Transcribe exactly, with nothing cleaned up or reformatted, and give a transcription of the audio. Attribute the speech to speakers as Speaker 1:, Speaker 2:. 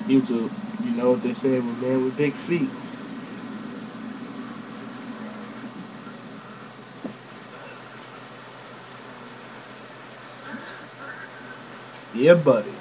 Speaker 1: YouTube. You know what they say with man with big feet. Yeah, buddy.